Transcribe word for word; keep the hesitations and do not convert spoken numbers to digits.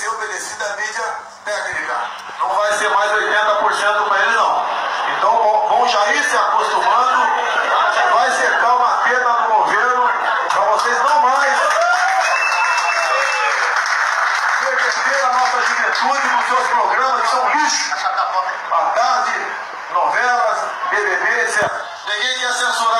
ser obedecida à mídia técnica. Não vai ser mais oitenta por cento para ele, não. Então vão já ir se acostumando. Vai secar uma teta no governo para vocês não mais perder a nossa juventude nos seus programas que são lixo. À tarde, novelas, B B B, etcétera. Ninguém quer censurar.